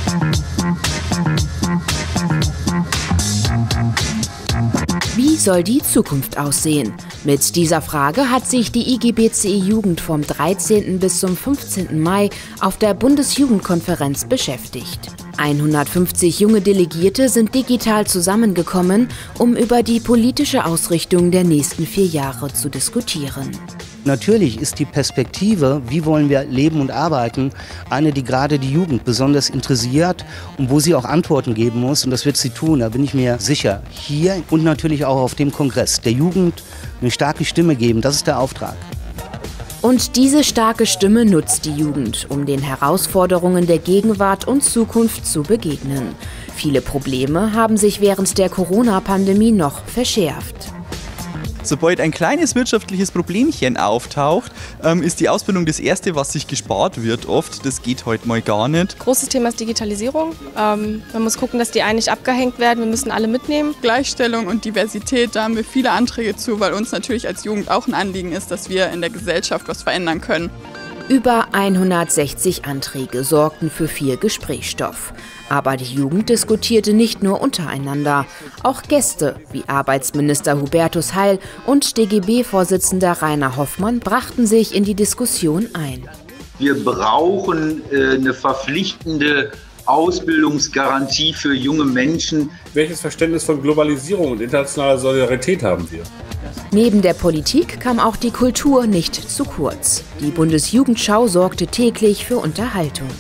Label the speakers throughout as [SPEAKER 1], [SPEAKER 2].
[SPEAKER 1] Wie soll die Zukunft aussehen? Mit dieser Frage hat sich die IGBCE Jugend vom 13. bis zum 15. Mai auf der Bundesjugendkonferenz beschäftigt. 150 junge Delegierte sind digital zusammengekommen, um über die politische Ausrichtung der nächsten 4 Jahre zu diskutieren.
[SPEAKER 2] Natürlich ist die Perspektive, wie wollen wir leben und arbeiten, eine, die gerade die Jugend besonders interessiert und wo sie auch Antworten geben muss. Und das wird sie tun, da bin ich mir sicher. Hier und natürlich auch auf dem Kongress. Der Jugend eine starke Stimme geben, das ist der Auftrag.
[SPEAKER 1] Und diese starke Stimme nutzt die Jugend, um den Herausforderungen der Gegenwart und Zukunft zu begegnen. Viele Probleme haben sich während der Corona-Pandemie noch verschärft.
[SPEAKER 3] Sobald ein kleines wirtschaftliches Problemchen auftaucht, ist die Ausbildung das Erste, was sich gespart wird oft. Das geht heute mal gar nicht.
[SPEAKER 4] Großes Thema ist Digitalisierung. Man muss gucken, dass die einen nicht abgehängt werden. Wir müssen alle mitnehmen.
[SPEAKER 5] Gleichstellung und Diversität, da haben wir viele Anträge zu, weil uns natürlich als Jugend auch ein Anliegen ist, dass wir in der Gesellschaft was verändern können.
[SPEAKER 1] Über 160 Anträge sorgten für viel Gesprächsstoff. Aber die Jugend diskutierte nicht nur untereinander. Auch Gäste wie Arbeitsminister Hubertus Heil und DGB-Vorsitzender Rainer Hoffmann brachten sich in die Diskussion ein.
[SPEAKER 6] Wir brauchen eine verpflichtende Ausbildungsgarantie für junge Menschen.
[SPEAKER 7] Welches Verständnis von Globalisierung und internationaler Solidarität haben wir?
[SPEAKER 1] Neben der Politik kam auch die Kultur nicht zu kurz. Die Bundesjugendschau sorgte täglich für Unterhaltung.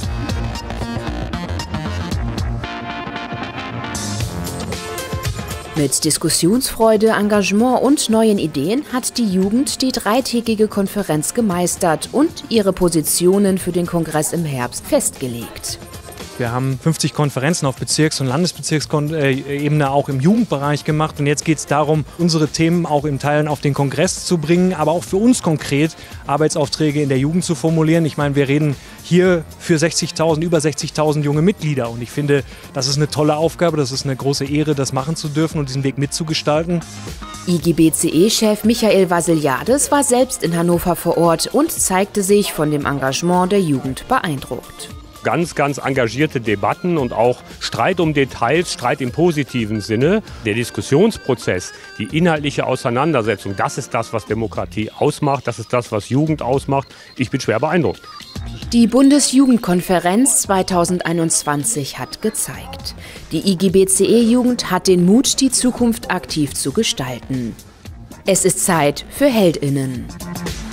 [SPEAKER 1] Mit Diskussionsfreude, Engagement und neuen Ideen hat die Jugend die 3-tägige Konferenz gemeistert und ihre Positionen für den Kongress im Herbst festgelegt.
[SPEAKER 8] Wir haben 50 Konferenzen auf Bezirks- und Landesbezirksebene auch im Jugendbereich gemacht. Und jetzt geht es darum, unsere Themen auch in Teilen auf den Kongress zu bringen, aber auch für uns konkret Arbeitsaufträge in der Jugend zu formulieren. Ich meine, wir reden hier für über 60.000 junge Mitglieder. Und ich finde, das ist eine tolle Aufgabe, das ist eine große Ehre, das machen zu dürfen und diesen Weg mitzugestalten.
[SPEAKER 1] IGBCE-Chef Michael Vasiliades war selbst in Hannover vor Ort und zeigte sich von dem Engagement der Jugend beeindruckt.
[SPEAKER 9] Ganz engagierte Debatten und auch Streit um Details, Streit im positiven Sinne. Der Diskussionsprozess, die inhaltliche Auseinandersetzung, das ist das, was Demokratie ausmacht, das ist das, was Jugend ausmacht. Ich bin schwer beeindruckt.
[SPEAKER 1] Die Bundesjugendkonferenz 2021 hat gezeigt, die IGBCE-Jugend hat den Mut, die Zukunft aktiv zu gestalten. Es ist Zeit für HeldInnen.